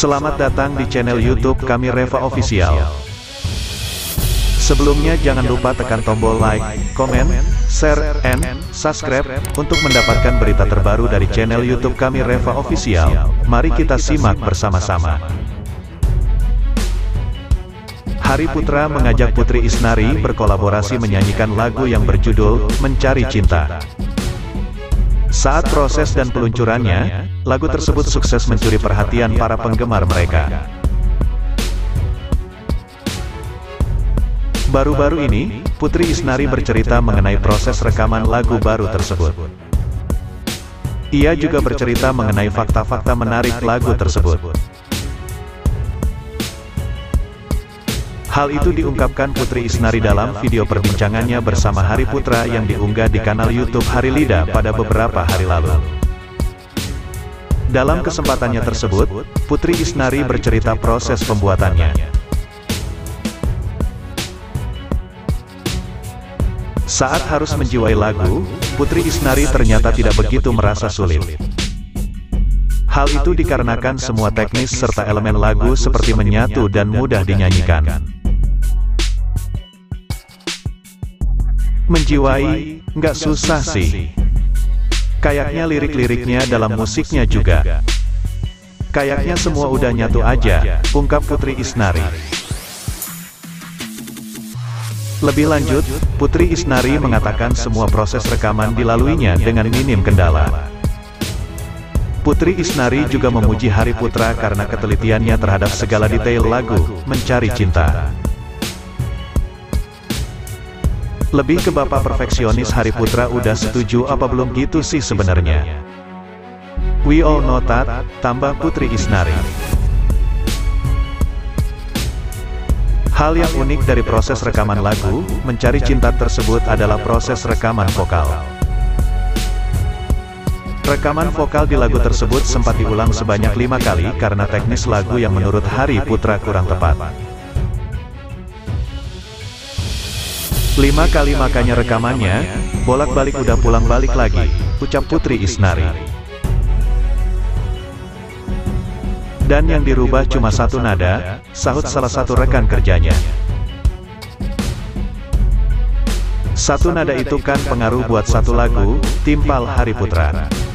Selamat datang di channel YouTube kami Reva Official. Sebelumnya jangan lupa tekan tombol like, komen, share, and subscribe untuk mendapatkan berita terbaru dari channel YouTube kami Reva Official. Mari kita simak bersama-sama. Hari Putra mengajak Putri Isnari berkolaborasi menyanyikan lagu yang berjudul Mencari Cinta. Saat proses dan peluncurannya, lagu tersebut sukses mencuri perhatian para penggemar mereka. Baru-baru ini, Putri Isnari bercerita mengenai proses rekaman lagu baru tersebut. Ia juga bercerita mengenai fakta-fakta menarik lagu tersebut. Hal itu diungkapkan Putri Isnari dalam video perbincangannya bersama Hari Putra yang diunggah di kanal YouTube Hari Lida pada beberapa hari lalu. Dalam kesempatannya tersebut, Putri Isnari bercerita proses pembuatannya. Saat harus menjiwai lagu, Putri Isnari ternyata tidak begitu merasa sulit. Hal itu dikarenakan semua teknis serta elemen lagu seperti menyatu dan mudah dinyanyikan. Menjiwai, nggak susah sih. Kayaknya lirik-liriknya dalam musiknya juga. Kayaknya semua udah nyatu aja, ungkap Putri Isnari. Lebih lanjut, Putri Isnari mengatakan semua proses rekaman dilaluinya dengan minim kendala. Putri Isnari juga memuji Hari Putra karena ketelitiannya terhadap segala detail lagu Mencari Cinta. Lebih ke bapak perfeksionis Hari Putra udah setuju apa belum gitu sih sebenarnya. We all know that, tambah Putri Isnari. Hal yang unik dari proses rekaman lagu Mencari Cinta tersebut adalah proses rekaman vokal. Rekaman vokal di lagu tersebut sempat diulang sebanyak 5 kali karena teknis lagu yang menurut Hari Putra kurang tepat. 5 kali makanya rekamannya, bolak-balik udah pulang balik lagi, ucap Putri Isnari. Dan yang dirubah cuma satu nada, sahut salah satu rekan kerjanya. Satu nada itu kan pengaruh buat satu lagu, timpal Hari Putra.